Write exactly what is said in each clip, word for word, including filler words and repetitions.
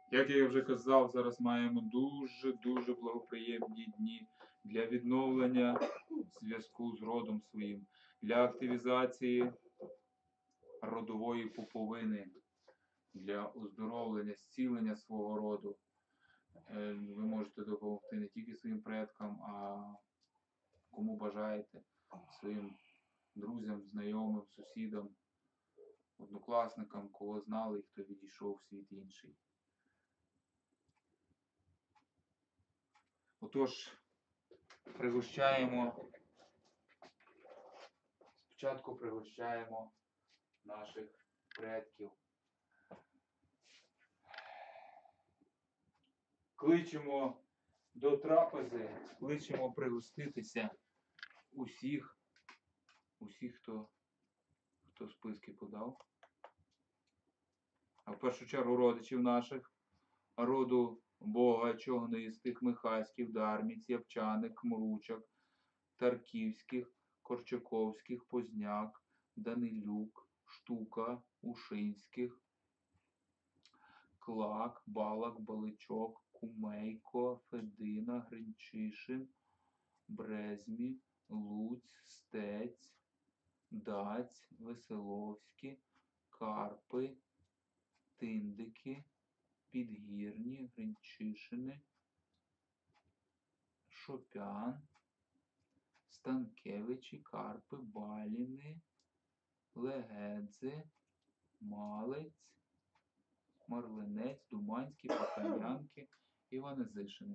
Як я вже казав, зараз маємо дуже-дуже благоприємні дні для відновлення зв'язку з родом своїм, для активізації родової пуповини, для оздоровлення, зцілення свого роду. Ви можете допомогти не тільки своїм предкам, а кому бажаєте, своїм друзям, знайомим, сусідам, однокласникам, кого знали і хто відійшов в світ інший. Отож, пригощаємо, спочатку пригощаємо наших предків. Кличемо до трапези, кличемо пригоститися усіх, усіх, хто, хто списки подав. А в першу чергу родичів наших, роду Бога, Чогнистих, Михайських, Дарміць, Явчаник, Кмручак, Тарківських, Корчаковських, Позняк, Данилюк, Штука, Ушинських, Клак, Балак, Баличок, Кумейко, Федина, Гринчишин, Брезмі, Луць, Стець, Даць, Веселовські, Карпи, Тиндики, Підгірні, Гринчишини, Шопян, Станкевичі, Карпи, Баліни, Легедзи, Малець, Марлинець, Думанські, Паханянки, Іванезишини.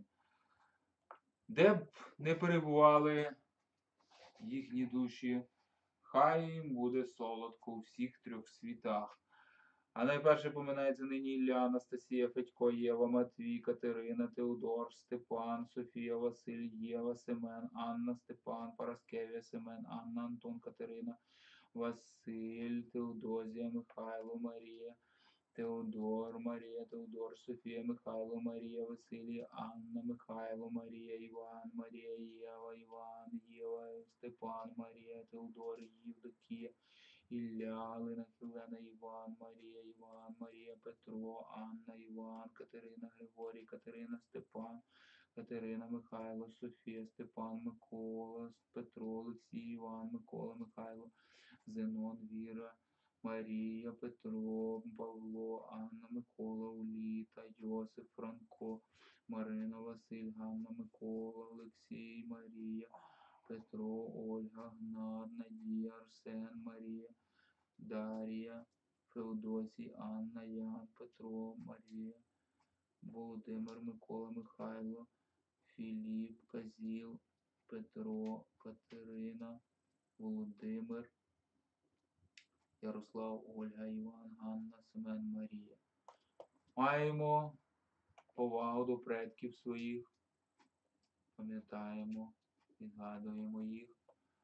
Де б не перебували їхні душі, хай їм буде солодко у всіх трьох світах. А найперше поминається нині Ілля, Анастасія, Федько, Єва, Матвій, Катерина, Теодор, Степан, Софія, Василь, Єва, Семен, Анна, Степан, Параскевія, Семен, Анна, Антон, Катерина, Василь, Теодозія, Михайло, Марія, Теодор, Марія, Теодор, Софія, Михайло, Марія, Василій, Анна, Михайло, Марія, Іван, Марія, Єва, Іван, Єва, Степан, Марія, Теодор, Євдокія, Ілля, Галина, Хілена, Іван, Марія, Іван, Марія, Петро, Анна, Іван, Катерина, Григорій, Катерина, Степан, Катерина, Михайло, Софія, Степан, Микола, Петро, Олексій, Іван, Микола, Михайло, Зенон, Віра, Марія, Петро, Павло, Анна, Микола, Уліта, Йосип, Франко, Марина, Василь, Ганна, Микола, Олексій, Марія, Петро, Ольга, Гнат, Надія, Арсен, Марія, Дар'я, Феодосій, Анна, Ян, Петро, Марія, Володимир, Микола, Михайло, Філіп, Казіл, Петро, Катерина, Володимир, Ярослав, Ольга, Іван, Ганна, Семен, Марія. Маємо повагу до предків своїх, пам'ятаємо, відгадуємо їх.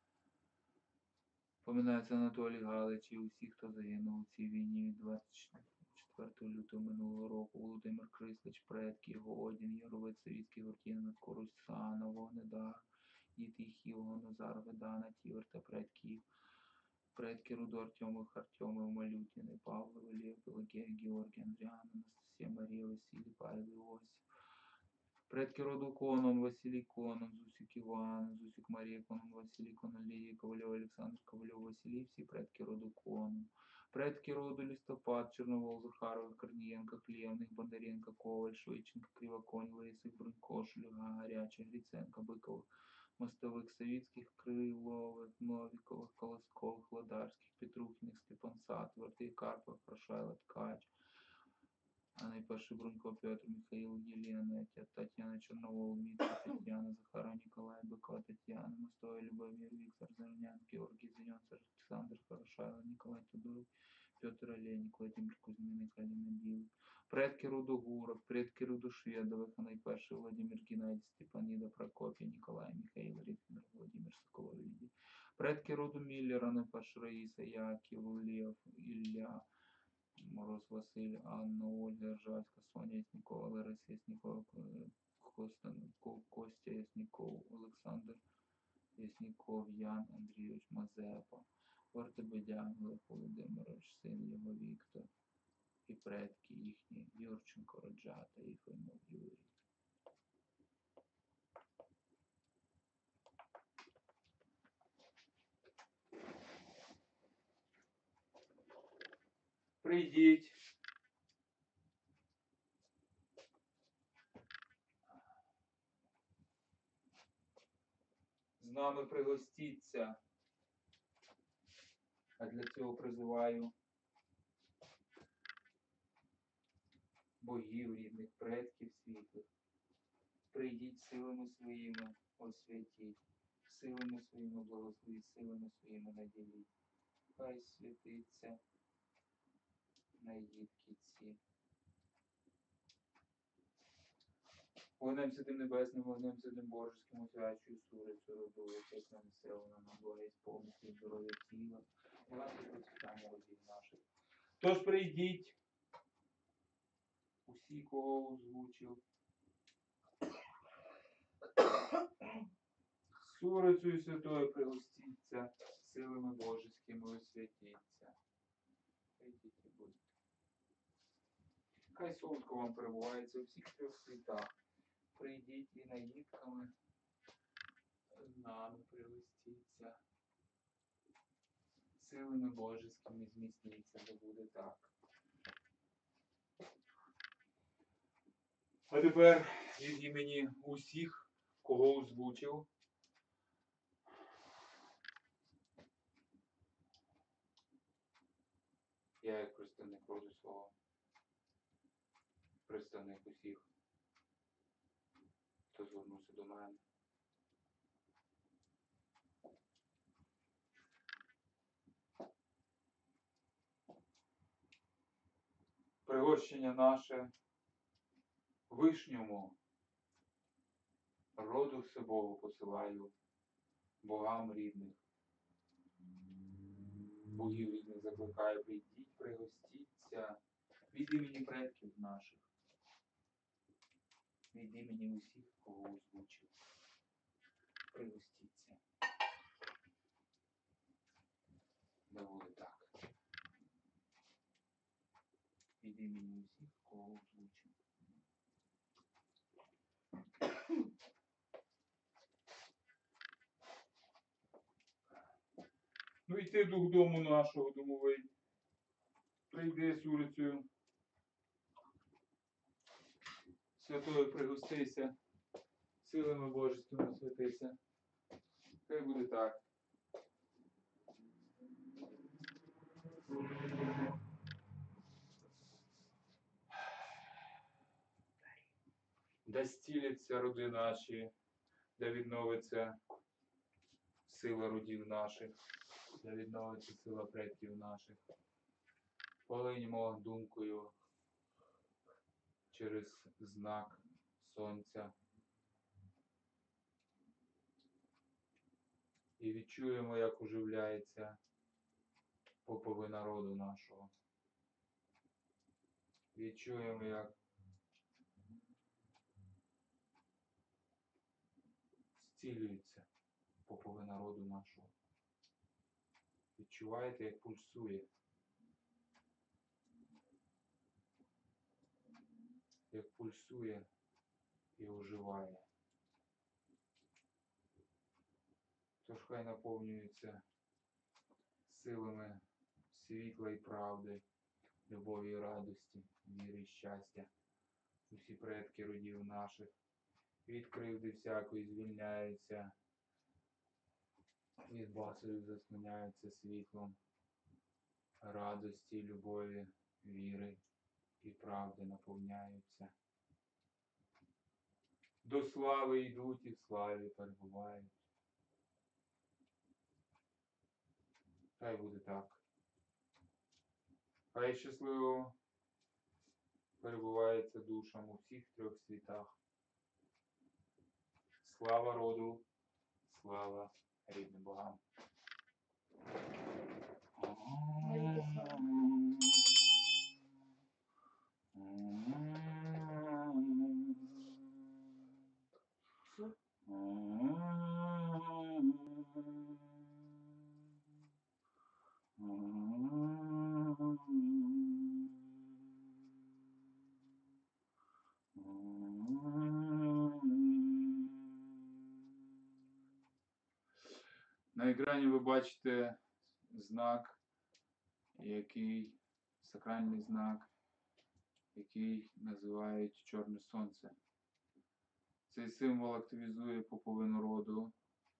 Пам'ятається Анатолій Галич і усі, хто загинув у цій війні від двадцять четвертого лютого минулого року. Володимир Крислич, предки, Годін, Яровець, Савіцький, Гортіна, Корусь, Сана, Вогнедар, дід Їхів, Назар, Ведана, Тівер та предків. Предки Руду Артемових, Артемов, Малютіни, Павло, Валєв, Пелагея, Георгій, Андріана, Анастасія, Марія, Василій, Павел, Іосиф. Предки роду Конон, Василій Конон, Зусик Іван, Зусик Марія Конон, Василій Конон, Лідія Ковальов, Олександр Ковальов, Василій, всі предки роду Конон. Предки роду Листопад, Чорновол, Захарова, Корнієнко, Клєвних, Бондаренко, Коваль, Швидченко, Кривоконь, Лисик, Брунько, Шульга, Гаряча, Гриценко, Биков, Мостових, Савіцьких, Крилових, Новікових, Колоскових, Ладарських, Петрухіних, Степан Сатвар, Карпов, Прошайла, Ткач, а найперший Брунько, Петр, Михаил, Елена, Татьяна, Черновол, Дмитрий, Татьяна, Захара, Николай, Быкова, Татьяна, Мостовой, Любомир, Виктор, Зарнян, Георгий, Зеленцев, Александр, Хорошайло, Николай Тодоров, Петр Олейник, Владимир Кузьмин, Калина Білий. Предки роду Гуров, предки роду Шведових, а найперший Владимир Геннадій, Степаніда, Прокопій, Николай, Михаил, Ритмер, Владимир Соколов, Лідій. Предки роду Міллера, найперший Раїса, Яків, Лев, Ілля, Мороз, Василь, Анна, Ольга, Ржавська, Соня Яснікова, Лариса Яснікова, Костя Ясніков, Олександр Ясніков, Ян Андрійович Мазепа, Вартебедян, Лев Володимирович, син його Віктор, і предки їхні, Юрченко, Роджа. свята Єфимов Юрій. Прийдіть. З нами пригостіться. А для цього призиваю богів, рідних предків світлих. Прийдіть силами своїми, освятіть, силами своїми благословіть, силами своїми наділіть. Хай святиться наїдки ці. Вогнем Святим Небесним, вогнем Святим Божеським, освячую сурицю родову, честь нам силу на благість, повністю здоров'я тіла, і вас і процвітання родів наших. Тож прийдіть, усі, кого озвучив, сурицею святою пригостіться, силами Божеськими освятіться. Прийдіть і будьте. Хай солодко вам перебувається у всіх трьох світах. Прийдіть і наїдками з нами пригостіться. Силами Божеськими зміцніться, да буде так. А тепер від імені усіх, кого озвучив, я як представник роду свого, представник усіх, хто звернувся до мене. Пригощення наше Вишньому роду всебогу посилаю, богам рідних. Богів рідних закликаю, прийдіть, пригостіться від імені предків наших, від імені усіх, кого озвучив. Пригостіться. Да буде так. Від імені усіх, кого озвучив. Ну і ти, дух дому нашого, домовий, прийди з урицею святою пригостися, силами Божеськими святися. Хай буде так. Да зціляться роди наші, да відновиться сила родів наших, да відновиться сила предків наших. Полиньмо думкою через знак сонця і відчуємо, як оживляється поповина роду нашого. Відчуємо, як зцілюється поповина роду нашого. Відчуваєте, як пульсує. Як пульсує і оживає. Тож хай наповнюється силами світла і правди, любові і радості, віри і щастя. Усі предки родів наших від кривди всякої звільняються, від басою засміняються світлом радості, любові, віри і правди наповняються. До слави йдуть і в славі перебувають. Хай буде так. Хай щасливо перебувається душам у всіх трьох світах. Слава роду, слава рідним богам. На екрані ви бачите знак, який сакральний знак, який називають Чорне Сонце. Цей символ активізує поповину роду.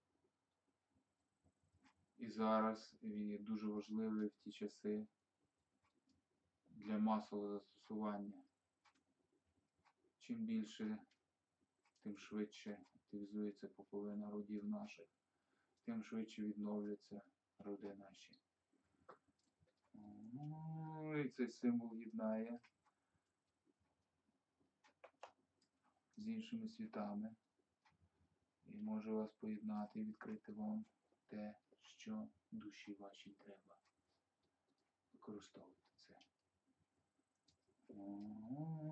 І зараз він є дуже важливий в ті часи для масового застосування. Чим більше, тим швидше активізується поповина родів наших, тим швидше відновляться роди наші. І цей символ єднає з іншими світами і може вас поєднати і відкрити вам те, що душі вашій треба. Використовуйте це.